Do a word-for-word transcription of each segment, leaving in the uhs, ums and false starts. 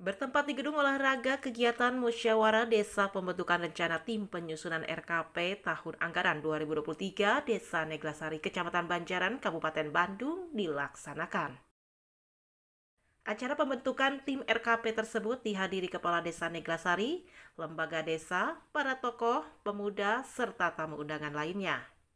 Bertempat di gedung olahraga kegiatan musyawarah desa pembentukan rencana tim penyusunan R K P tahun anggaran dua ribu dua puluh tiga Desa Neglasari Kecamatan Banjaran, Kabupaten Bandung dilaksanakan. Acara pembentukan tim R K P tersebut dihadiri Kepala Desa Neglasari, lembaga desa, para tokoh, pemuda, serta tamu undangan lainnya.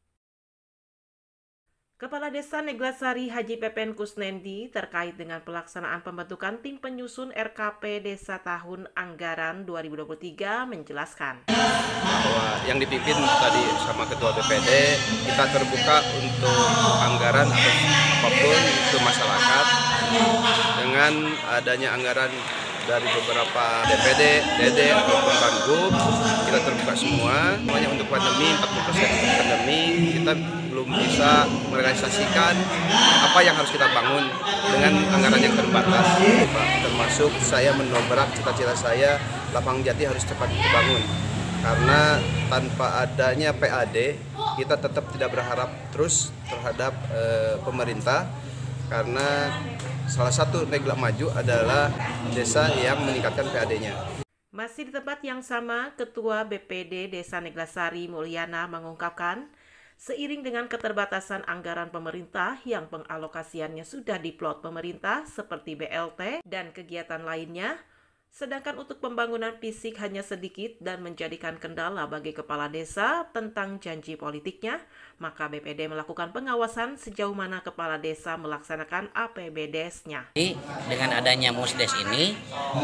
Kepala Desa Neglasari Haji Pepen Kusnendi terkait dengan pelaksanaan pembentukan tim penyusun R K P Desa tahun anggaran dua ribu dua puluh tiga menjelaskan bahwa yang dipimpin tadi sama Ketua B P D, kita terbuka untuk anggaran atau apapun itu masyarakat. Dengan adanya anggaran dari beberapa D P D, D D ataupun Banggup, kita terbuka semua. Semuanya untuk pandemi, empat puluh persen untuk pandemi, kita belum bisa merealisasikan apa yang harus kita bangun dengan anggaran yang terbatas. Termasuk saya mendobrak cita-cita saya, Lapang Jati harus cepat dibangun. Karena tanpa adanya P A D, kita tetap tidak berharap terus terhadap e, pemerintah. Karena salah satu Negla Maju adalah desa yang meningkatkan P A D-nya. Masih di tempat yang sama, Ketua B P D Desa Neglasari Mulyana mengungkapkan, seiring dengan keterbatasan anggaran pemerintah yang pengalokasiannya sudah diplot pemerintah seperti B L T dan kegiatan lainnya, sedangkan untuk pembangunan fisik hanya sedikit dan menjadikan kendala bagi kepala desa tentang janji politiknya, maka B P D melakukan pengawasan sejauh mana kepala desa melaksanakan A P B D S-nya. Dengan adanya Musdes ini,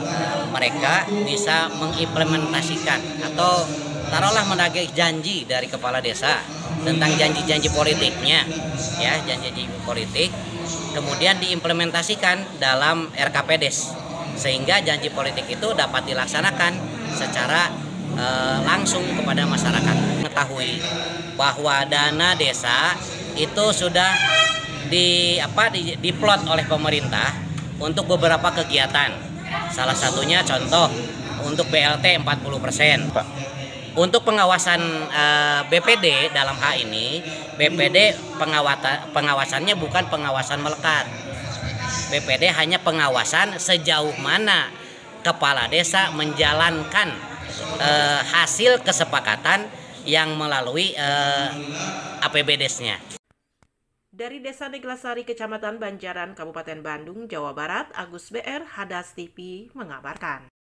mereka bisa mengimplementasikan atau taruhlah menagih janji dari kepala desa tentang janji-janji politiknya, ya janji-janji politik, kemudian diimplementasikan dalam R K P D E S. Sehingga janji politik itu dapat dilaksanakan secara e, langsung kepada masyarakat. Mengetahui bahwa dana desa itu sudah di apa di, diplot oleh pemerintah untuk beberapa kegiatan. Salah satunya contoh untuk B L T empat puluh persen. Untuk pengawasan e, B P D dalam hal ini, B P D pengawasan pengawasannya bukan pengawasan melekat. B P D hanya pengawasan sejauh mana kepala desa menjalankan eh, hasil kesepakatan yang melalui eh, A P B D S-nya. Dari Desa Neglasari Kecamatan Banjaran, Kabupaten Bandung, Jawa Barat, Agus B R, Hadas T V mengabarkan.